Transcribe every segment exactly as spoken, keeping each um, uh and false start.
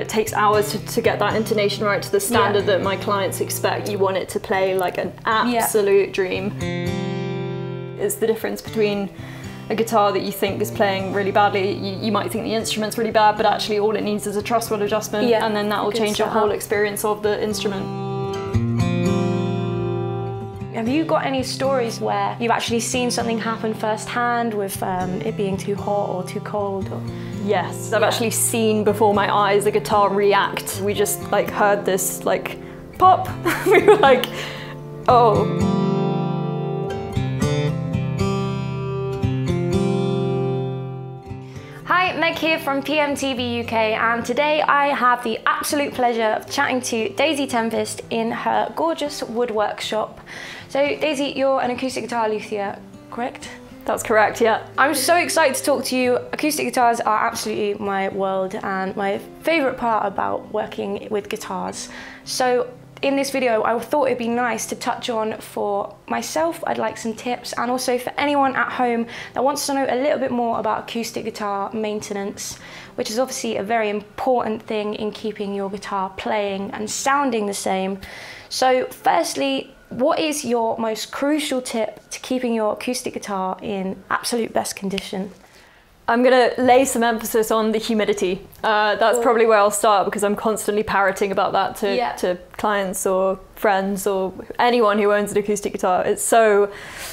it takes hours to, to get that intonation right to the standard yeah. that my clients expect. You want it to play like an absolute yeah. dream. It's the difference between a guitar that you think is playing really badly. You, you might think the instrument's really bad, but actually all it needs is a truss rod adjustment, yeah. and then that will change your whole experience of the instrument. Have you got any stories where you've actually seen something happen firsthand with um, it being too hot or too cold? Or... Yes, I've yeah. actually seen before my eyes the guitar react. We just like heard this like pop. We were like, oh. Hi, Meg here from P M T V U K, and today I have the absolute pleasure of chatting to Daisy Tempest in her gorgeous wood workshop. So Daisy, you're an acoustic guitar luthier, correct? That's correct, yeah. I'm so excited to talk to you. Acoustic guitars are absolutely my world and my favourite part about working with guitars. So in this video, I thought it'd be nice to touch on, for myself, I'd like some tips, and also for anyone at home that wants to know a little bit more about acoustic guitar maintenance, which is obviously a very important thing in keeping your guitar playing and sounding the same. So firstly, what is your most crucial tip to keeping your acoustic guitar in absolute best condition? I'm going to lay some emphasis on the humidity. Uh, that's cool. Probably where I'll start, because I'm constantly parroting about that to, yeah. to clients or friends or anyone who owns an acoustic guitar. It's so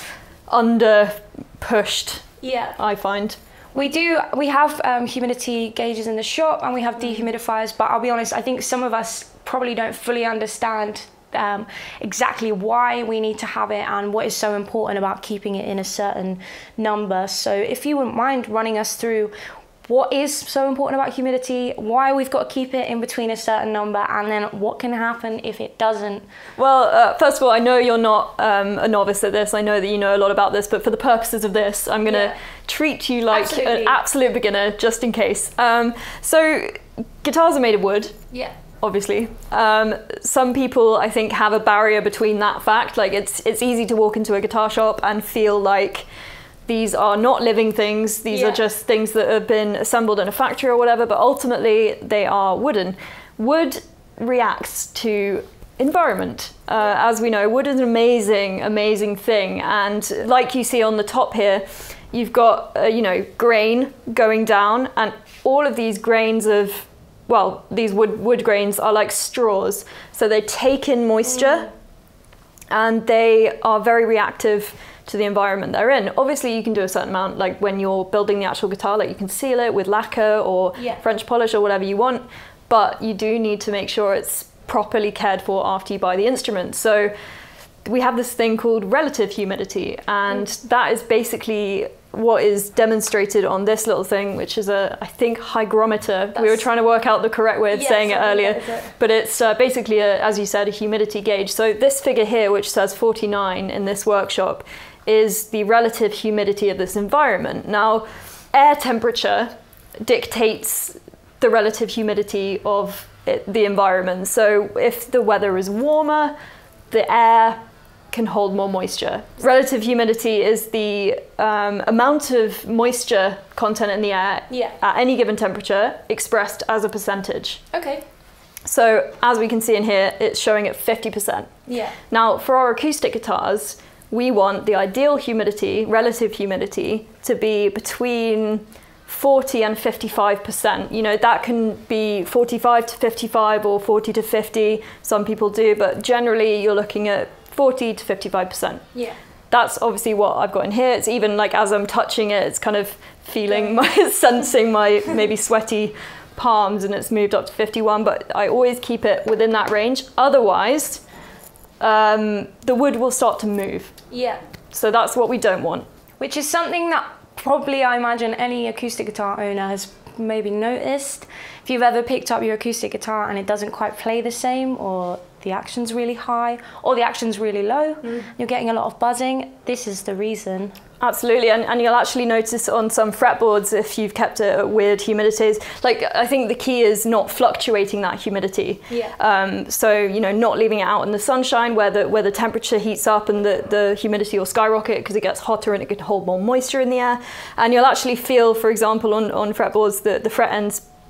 under pushed, yeah. I find. We do, we have um, humidity gauges in the shop, and we have dehumidifiers, but I'll be honest, I think some of us probably don't fully understand Um, exactly why we need to have it and what is so important about keeping it in a certain number. So if you wouldn't mind running us through what is so important about humidity, why we've got to keep it in between a certain number, and then what can happen if it doesn't. Well, uh, first of all, I know you're not um, a novice at this. I know that you know a lot about this, but for the purposes of this, I'm going to yeah. treat you like Absolutely. an absolute beginner, just in case. Um, so guitars are made of wood. Yeah. Obviously. Um, some people, I think, have a barrier between that fact. Like, it's it's easy to walk into a guitar shop and feel like these are not living things, these yeah. are just things that have been assembled in a factory or whatever, but ultimately they are wooden. Wood reacts to environment. Uh, as we know, wood is an amazing, amazing thing. And like you see on the top here, you've got, uh, you know, grain going down, and all of these grains of well, these wood, wood grains are like straws. So they take in moisture mm. and they are very reactive to the environment they're in. Obviously you can do a certain amount, like when you're building the actual guitar, like you can seal it with lacquer or yeah. French polish or whatever you want, but you do need to make sure it's properly cared for after you buy the instrument. So we have this thing called relative humidity, and mm. that is basically what is demonstrated on this little thing, which is a, I think, hygrometer. That's, we were trying to work out the correct way of yes, saying it earlier, it. but it's uh, basically, a, as you said, a humidity gauge. So this figure here, which says forty-nine in this workshop, is the relative humidity of this environment. Now, air temperature dictates the relative humidity of it, the environment. So if the weather is warmer, the air can hold more moisture. Relative humidity is the um, amount of moisture content in the air yeah. at any given temperature expressed as a percentage. Okay. So as we can see in here, it's showing at fifty percent. Yeah. Now for our acoustic guitars, we want the ideal humidity, relative humidity, to be between forty and fifty-five percent. You know, that can be forty-five to fifty-five or forty to fifty. Some people do, but generally you're looking at forty to fifty-five percent. Yeah. That's obviously what I've got in here. It's even like as I'm touching it, it's kind of feeling my, sensing my maybe sweaty palms, and it's moved up to fifty-one, but I always keep it within that range. Otherwise, um, the wood will start to move. Yeah. So that's what we don't want. Which is something that probably I imagine any acoustic guitar owner has maybe noticed. If you've ever picked up your acoustic guitar and it doesn't quite play the same, or the action's really high, or the action's really low, mm. you're getting a lot of buzzing, this is the reason. Absolutely, and, and you'll actually notice on some fretboards, if you've kept it at weird humidities, like I think the key is not fluctuating that humidity. Yeah. Um, so, you know, not leaving it out in the sunshine where the, where the temperature heats up and the, the humidity will skyrocket because it gets hotter and it can hold more moisture in the air. And you'll actually feel, for example, on, on fretboards, the, the fret ends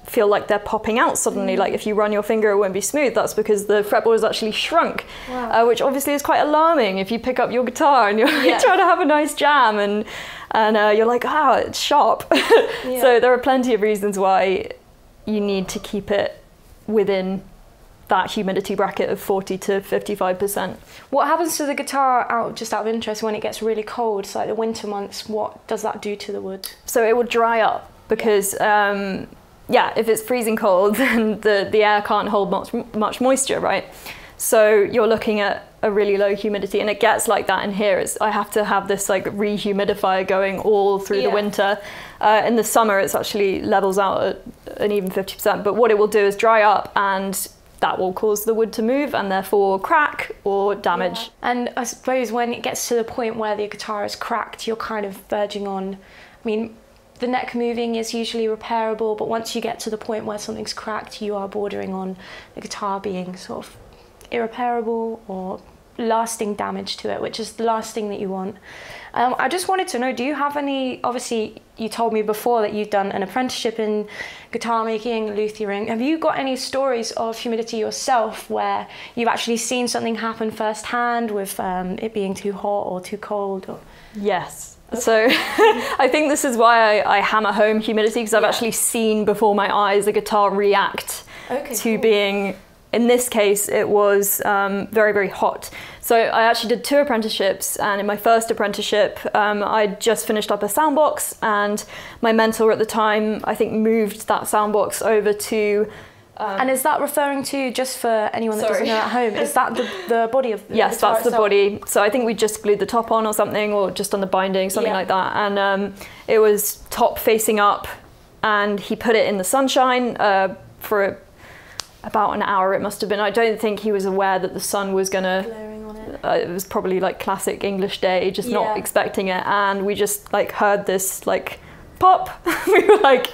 feel like they're popping out suddenly. Mm. Like if you run your finger, it won't be smooth. That's because the fretboard has actually shrunk, wow. uh, which obviously is quite alarming if you pick up your guitar and you're yeah. trying to have a nice jam and and uh, you're like, ah, oh, it's sharp. Yeah. So there are plenty of reasons why you need to keep it within that humidity bracket of forty to fifty-five percent. What happens to the guitar, out just out of interest, when it gets really cold, so like the winter months, what does that do to the wood? So it will dry up because, yeah, um, yeah if it's freezing cold, then the, the air can't hold much, much moisture, right? So you're looking at a really low humidity, and it gets like that in here. It's, I have to have this like rehumidifier going all through yeah. the winter. Uh, in the summer, it's actually levels out at an even fifty percent, but what it will do is dry up, and that will cause the wood to move and therefore crack or damage. Yeah. And I suppose when it gets to the point where the guitar is cracked, you're kind of verging on, I mean, the neck moving is usually repairable, but once you get to the point where something's cracked, you are bordering on the guitar being sort of irreparable or lasting damage to it, which is the last thing that you want. Um, I just wanted to know, do you have any, obviously you told me before that you've done an apprenticeship in guitar making, Luthering. Have you got any stories of humidity yourself where you've actually seen something happen firsthand with um, it being too hot or too cold? Or... Yes. Okay. So I think this is why I, I hammer home humidity, because I've yeah. actually seen before my eyes the guitar react okay, to cool. being, in this case, it was um, very, very hot. So I actually did two apprenticeships, and in my first apprenticeship, um, I just finished up a soundbox, and my mentor at the time, I think, moved that soundbox over to... Um, and is that referring to, just for anyone that sorry. doesn't know at home, is that the, the body of the Yes, guitar that's the itself? body. So I think we just glued the top on or something, or just on the binding, something yeah. like that. And um, it was top facing up, and he put it in the sunshine uh, for a, about an hour it must have been. I don't think he was aware that the sun was gonna... Glaring on it. Uh, it was probably like classic English day, just yeah. not expecting it. And we just like heard this like pop. We were like,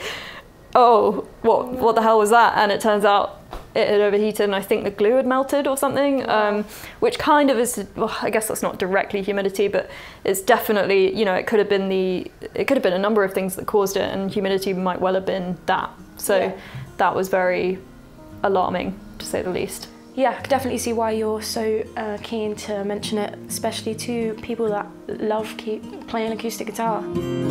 oh, what, what the hell was that? And it turns out it had overheated, and I think the glue had melted or something, wow. um, which kind of is, well, I guess that's not directly humidity, but it's definitely, you know, it could have been the, it could have been a number of things that caused it, and humidity might well have been that. So yeah. that was very alarming, to say the least. Yeah, I can definitely see why you're so uh, keen to mention it, especially to people that love keep playing acoustic guitar.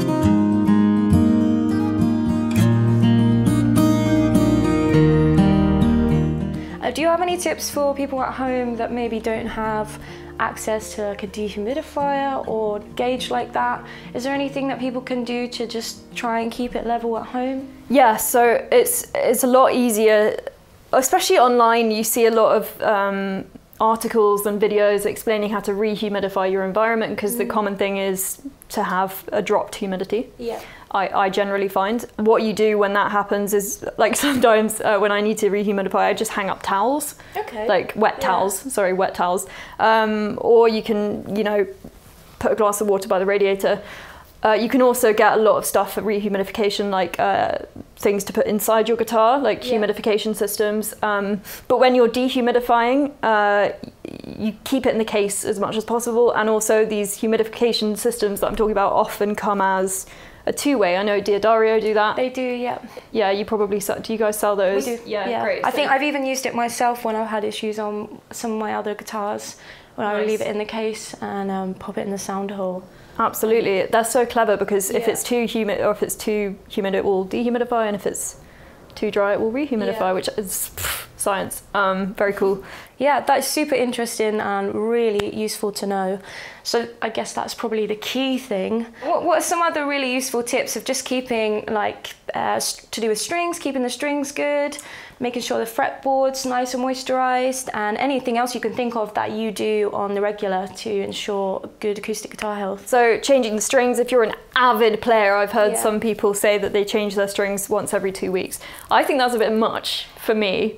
Uh, do you have any tips for people at home that maybe don't have access to like a dehumidifier or gauge like that? Is there anything that people can do to just try and keep it level at home? Yeah, so it's it's a lot easier, especially online. You see a lot of um, articles and videos explaining how to rehumidify your environment, because mm. the common thing is to have a dropped humidity. Yeah. I, I generally find what you do when that happens is, like, sometimes uh, when I need to rehumidify, I just hang up towels, okay. like wet yeah. towels, sorry, wet towels. Um, or you can, you know, put a glass of water by the radiator. Uh, you can also get a lot of stuff for rehumidification, like uh, things to put inside your guitar, like yeah. humidification systems. Um, but when you're dehumidifying, uh, you keep it in the case as much as possible. And also these humidification systems that I'm talking about often come as a two-way. I know Diodario do that. They do, yeah. Yeah, you probably sell, do you guys sell those? We do. Yeah, yeah. great. I so think I've even used it myself when I've had issues on some of my other guitars, when nice. I would leave it in the case and um, pop it in the sound hole. Absolutely, that's so clever, because if yeah. it's too humid, or if it's too humid, it will dehumidify, and if it's too dry, it will rehumidify, yeah. which is pff, science. Um, very cool. Yeah, that's super interesting and really useful to know. So I guess that's probably the key thing. What, what are some other really useful tips of just keeping, like, uh, to do with strings, keeping the strings good, making sure the fretboard's nice and moisturized, and anything else you can think of that you do on the regular to ensure good acoustic guitar health? So changing the strings, if you're an avid player, I've heard yeah. some people say that they change their strings once every two weeks. I think that's a bit much for me.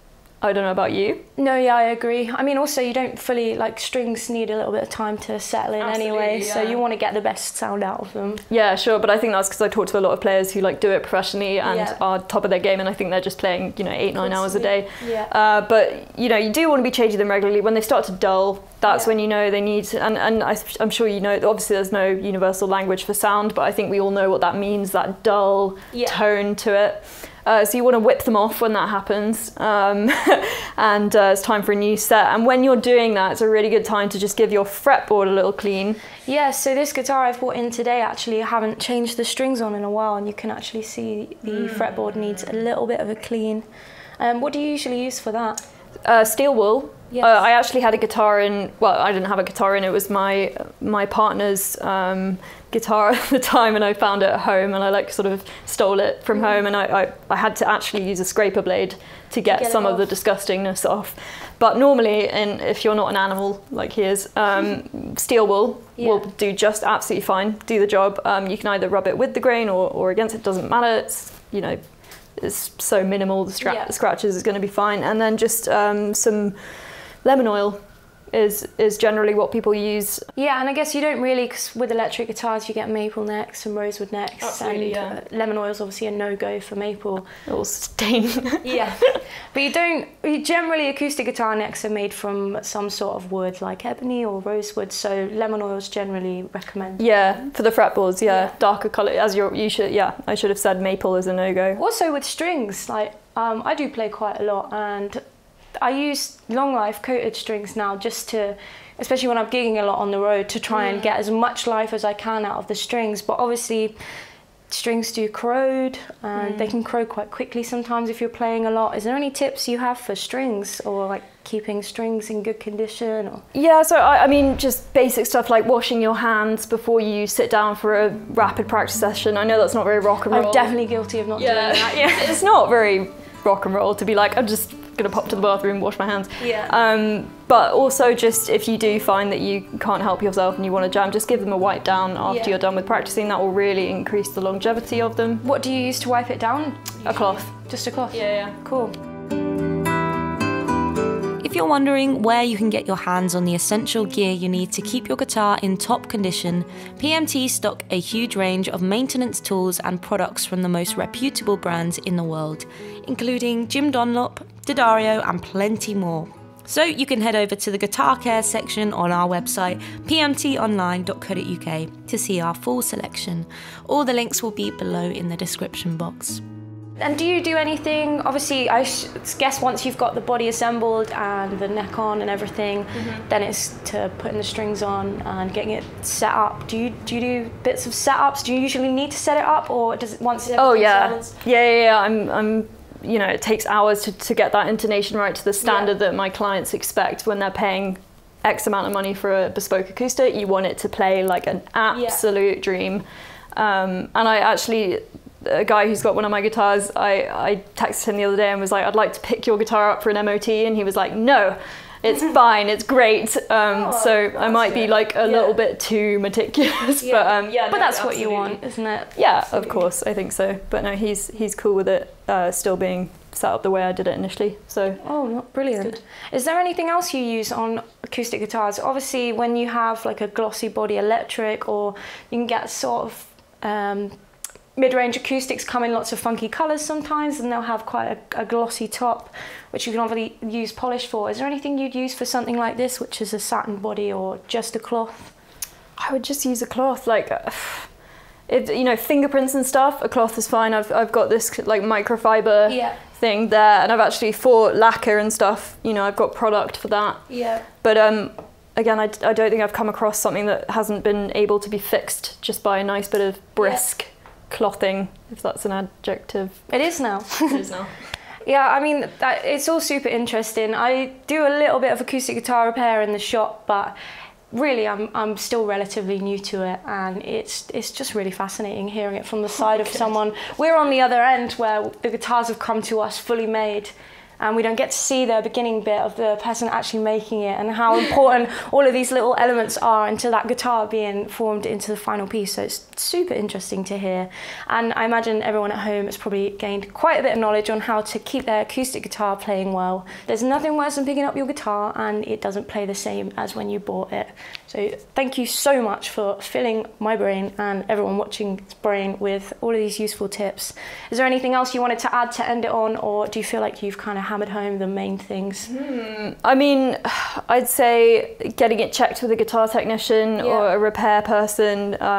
I don't know about you. No, yeah, I agree. I mean, also you don't fully, like, strings need a little bit of time to settle in Absolutely, anyway, yeah. so you want to get the best sound out of them. Yeah, sure, but I think that's because I talk to a lot of players who, like, do it professionally and yeah. are top of their game, and I think they're just playing, you know, eight, nine hours a day. Yeah. Uh, but, you know, you do want to be changing them regularly. When they start to dull, that's yeah. when you know they need, and, and I, I'm sure you know, obviously there's no universal language for sound, but I think we all know what that means, that dull yeah. tone to it. Uh, so you want to whip them off when that happens, um, and uh, it's time for a new set. And when you're doing that, it's a really good time to just give your fretboard a little clean. Yeah, so this guitar I've brought in today, actually, I haven't changed the strings on in a while, and you can actually see the mm. fretboard needs a little bit of a clean. Um, what do you usually use for that? Uh, steel wool. Yes. Uh, I actually had a guitar in, well, I didn't have a guitar in, it was my my partner's um, guitar at the time, and I found it at home, and I like sort of stole it from mm. home, and I, I, I had to actually use a scraper blade to get, to get some of the disgustingness off. But normally, and if you're not an animal like he is, um, steel wool yeah. will do just absolutely fine, do the job. Um, you can either rub it with the grain or, or against it, doesn't matter. It's, you know, it's so minimal, the, stra- yeah. the scratches is going to be fine. And then just um, some lemon oil is is generally what people use. Yeah, and I guess you don't really, because with electric guitars you get maple necks and rosewood necks. Absolutely, and yeah. uh, lemon oil is obviously a no-go for maple. It'll stain. Yeah, but you don't, generally acoustic guitar necks are made from some sort of wood like ebony or rosewood, so lemon oil is generally recommended. Yeah, for the fretboards, yeah, yeah. darker colour, as you're, you should, yeah, I should have said maple is a no-go. Also with strings, like um, I do play quite a lot, and I use long life coated strings now, just to, especially when I'm gigging a lot on the road, to try yeah. and get as much life as I can out of the strings. But obviously strings do corrode, and mm. they can corrode quite quickly sometimes if you're playing a lot. Is there any tips you have for strings, or like keeping strings in good condition? Or? Yeah, so I, I mean, just basic stuff like washing your hands before you sit down for a rapid practice session. I know that's not very rock and roll. I'm definitely guilty of not yeah. doing that. Yeah, it's not very rock and roll to be like, I'm just gonna pop to the bathroom, wash my hands. Yeah. Um, but also just if you do find that you can't help yourself and you want to jam, just give them a wipe down after yeah. you're done with practicing. That will really increase the longevity of them. What do you use to wipe it down? A cloth. Just a cloth? Yeah, yeah. Cool. If you're wondering where you can get your hands on the essential gear you need to keep your guitar in top condition, P M T stock a huge range of maintenance tools and products from the most reputable brands in the world, including Jim Dunlop, D'Addario and plenty more. So you can head over to the guitar care section on our website, p m t online dot co dot u k, to see our full selection. All the links will be below in the description box. And do you do anything, obviously I guess once you've got the body assembled and the neck on and everything, mm-hmm. then it's to putting the strings on and getting it set up. Do you do you do bits of setups? Do you usually need to set it up, or does it once it Oh yeah. yeah, yeah, yeah, I'm, I'm, you know, it takes hours to, to get that intonation right to the standard yeah. that my clients expect when they're paying X amount of money for a bespoke acoustic. You want it to play like an absolute yeah. dream. Um, and I actually, a guy who's got one of my guitars, I, I texted him the other day and was like, I'd like to pick your guitar up for an M O T, and he was like, no, it's fine, it's great. Um, oh, so I might be like a yeah. little bit too meticulous, yeah. but um, yeah, but no, that's absolutely. What you want, isn't it? Yeah, absolutely. Of course, I think so. But no, he's he's cool with it uh, still being set up the way I did it initially. So oh, brilliant. Is there anything else you use on acoustic guitars? Obviously, when you have like a glossy body electric, or you can get sort of um, mid-range acoustics come in lots of funky colours sometimes, and they'll have quite a, a glossy top, which you can obviously use polish for. Is there anything you'd use for something like this, which is a satin body or just a cloth? I would just use a cloth, like, if, you know, fingerprints and stuff, a cloth is fine. I've, I've got this like microfiber yeah. thing there, and I've actually, for lacquer and stuff, you know, I've got product for that. Yeah. But um, again, I, I don't think I've come across something that hasn't been able to be fixed just by a nice bit of brisk yeah. clothing, if that's an adjective. It is now. It is now. Yeah, I mean, that, it's all super interesting. I do a little bit of acoustic guitar repair in the shop, but really I'm, I'm still relatively new to it, and it's it's just really fascinating hearing it from the side of someone. We're on the other end where the guitars have come to us fully made, and we don't get to see the beginning bit of the person actually making it, and how important all of these little elements are into that guitar being formed into the final piece. So it's super interesting to hear. And I imagine everyone at home has probably gained quite a bit of knowledge on how to keep their acoustic guitar playing well. There's nothing worse than picking up your guitar and it doesn't play the same as when you bought it. So thank you so much for filling my brain and everyone watching's brain with all of these useful tips. Is there anything else you wanted to add to end it on, or do you feel like you've kind of hammered home the main things? Hmm. I mean, I'd say getting it checked with a guitar technician yeah. or a repair person. Um,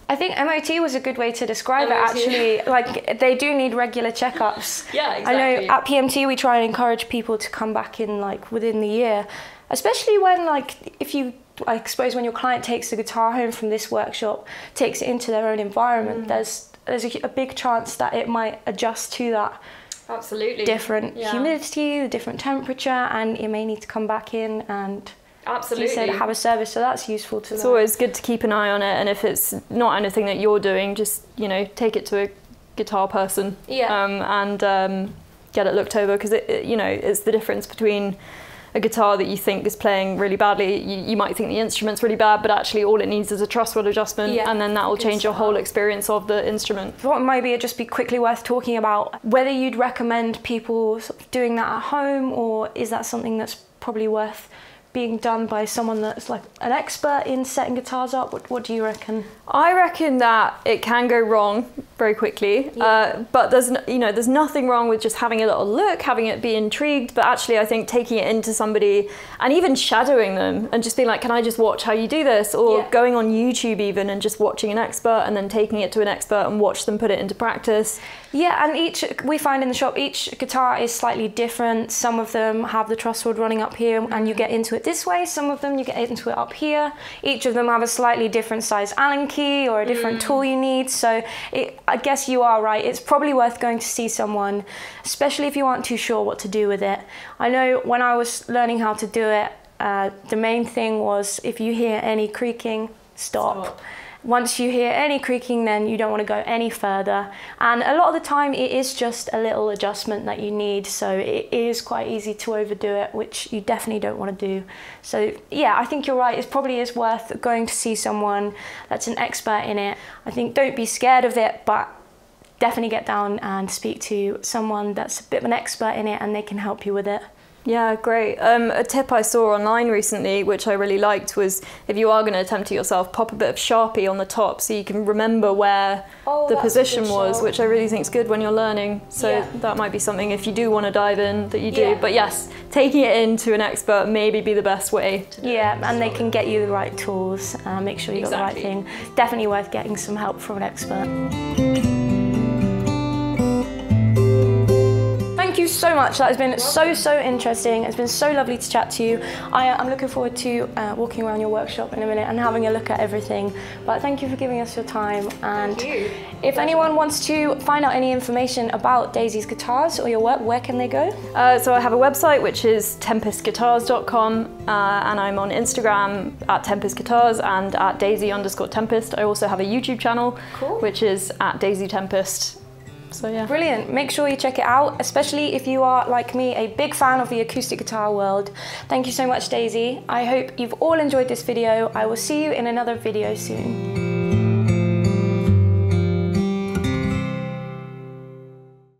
I think M O T was a good way to describe M O T. it, actually. Like, they do need regular checkups. Yeah, exactly. I know at P M T we try and encourage people to come back in like within the year, especially when, like, if you, I suppose when your client takes the guitar home from this workshop, takes it into their own environment, mm. there's there's a, a big chance that it might adjust to that. Absolutely. Different yeah. humidity, the different temperature, and it may need to come back in and Absolutely. you said have a service, so that's useful to It's know. always good to keep an eye on it, and if it's not anything that you're doing, just, you know, take it to a guitar person. Yeah. Um, and um, get it looked over, because it, it, you know, it's the difference between a guitar that you think is playing really badly. You, you might think the instrument's really bad, but actually all it needs is a truss rod adjustment, yeah. and then that will change your whole experience of the instrument. What maybe it'd just be quickly worth talking about, whether you'd recommend people sort of doing that at home, or is that something that's probably worth being done by someone that's like an expert in setting guitars up? What, what do you reckon? I reckon that it can go wrong very quickly, yeah. uh, but there's no, you know there's nothing wrong with just having a little look, having it be intrigued. But actually, I think taking it into somebody and even shadowing them and just being like, "Can I just watch how you do this?" Or yeah. going on YouTube even and just watching an expert and then taking it to an expert and watch them put it into practice. Yeah, and each we find in the shop, each guitar is slightly different. Some of them have the truss rod running up here, and you get into it this way. Some of them you get into it up here. Each of them have a slightly different size Allen key or a different mm. tool you need. So it, I guess you are right. It's probably worth going to see someone, especially if you aren't too sure what to do with it. I know when I was learning how to do it, uh, the main thing was if you hear any creaking, stop. stop. Once you hear any creaking, then you don't want to go any further. And a lot of the time it is just a little adjustment that you need, so it is quite easy to overdo it, which you definitely don't want to do. So yeah, I think you're right. It probably is worth going to see someone that's an expert in it. I think don't be scared of it, but definitely get down and speak to someone that's a bit of an expert in it, and they can help you with it. Yeah, great. Um, a tip I saw online recently, which I really liked, was if you are going to attempt it yourself, pop a bit of Sharpie on the top so you can remember where oh, the position was, which I really think is good when you're learning. So yeah. that might be something, if you do want to dive in, that you do. Yeah. But yes, taking it into an expert maybe be the best way to do yeah, it. and they can get you the right tools, uh, make sure you exactly. got the right thing. Definitely worth getting some help from an expert. Thank you so much. That has been so, so interesting. It's been so lovely to chat to you. I, I'm looking forward to uh, walking around your workshop in a minute and having a look at everything. But thank you for giving us your time. And thank you. If anyone wants to find out any information about Daisy's guitars or your work, where can they go? Uh, so I have a website, which is tempest guitars dot com, uh, and I'm on Instagram at Tempest Guitars and at Daisy underscore Tempest. I also have a YouTube channel, cool. which is at Daisy Tempest. So yeah. Brilliant. Make sure you check it out, especially if you are, like me, a big fan of the acoustic guitar world. Thank you so much, Daisy. I hope you've all enjoyed this video. I will see you in another video soon.